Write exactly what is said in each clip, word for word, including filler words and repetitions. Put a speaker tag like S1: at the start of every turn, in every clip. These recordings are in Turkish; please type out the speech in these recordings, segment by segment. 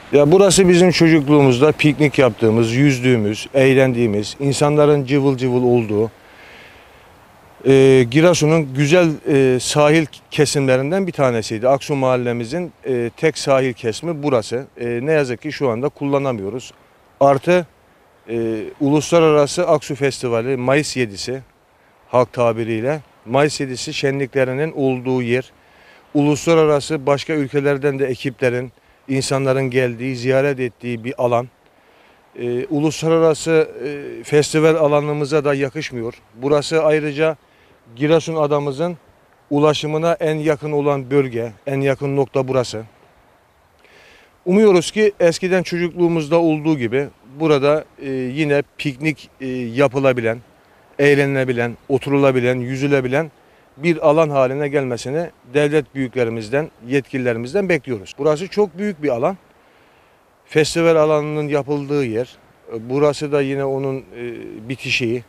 S1: Ya burası bizim çocukluğumuzda piknik yaptığımız, yüzdüğümüz, eğlendiğimiz, insanların cıvıl cıvıl olduğu, e, Giresun'un güzel e, sahil kesimlerinden bir tanesiydi. Aksu mahallemizin e, tek sahil kesimi burası. E, ne yazık ki şu anda kullanamıyoruz. Artı e, Uluslararası Aksu Festivali Mayıs yedisi halk tabiriyle Mayıs yedisi şenliklerinin olduğu yer. Uluslararası başka ülkelerden de ekiplerin, insanların geldiği, ziyaret ettiği bir alan. Ee, uluslararası e, festival alanımıza da yakışmıyor. Burası ayrıca Giresun adamızın ulaşımına en yakın olan bölge, en yakın nokta burası. Umuyoruz ki eskiden çocukluğumuzda olduğu gibi burada e, yine piknik e, yapılabilen, eğlenilebilen, oturulabilen, yüzülebilen bir alan haline gelmesini devlet büyüklerimizden, yetkililerimizden bekliyoruz. Burası çok büyük bir alan. Festival alanının yapıldığı yer. Burası da yine onun e, bitişiği.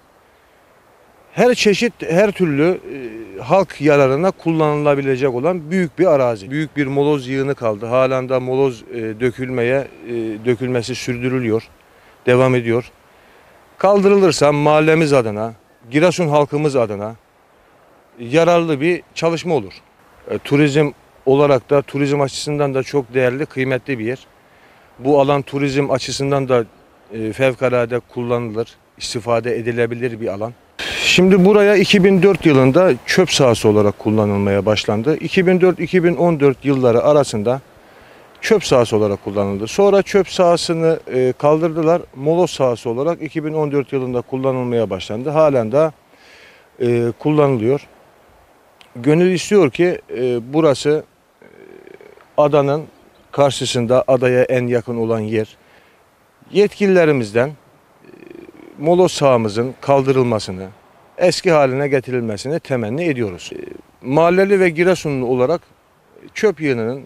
S1: Her çeşit, her türlü e, halk yararına kullanılabilecek olan büyük bir arazi. Büyük bir moloz yığını kaldı. Halen de moloz e, dökülmeye, e, dökülmesi sürdürülüyor, devam ediyor. Kaldırılırsa mahallemiz adına, Giresun halkımız adına yararlı bir çalışma olur. E, turizm olarak da, turizm açısından da çok değerli, kıymetli bir yer. Bu alan turizm açısından da e, fevkalade kullanılır, istifade edilebilir bir alan. Şimdi buraya iki bin dört yılında çöp sahası olarak kullanılmaya başlandı. iki bin dört iki bin on dört yılları arasında çöp sahası olarak kullanıldı. Sonra çöp sahasını e, kaldırdılar. Moloz sahası olarak iki bin on dört yılında kullanılmaya başlandı. Halen de e, kullanılıyor. Gönül istiyor ki e, burası e, adanın karşısında, adaya en yakın olan yer. Yetkililerimizden e, moloz sahamızın kaldırılmasını, eski haline getirilmesini temenni ediyoruz. E, mahalleli ve Giresunlu olarak çöp yığınının,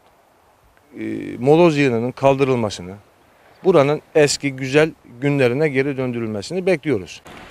S1: e, moloz yığınının kaldırılmasını, buranın eski güzel günlerine geri döndürülmesini bekliyoruz.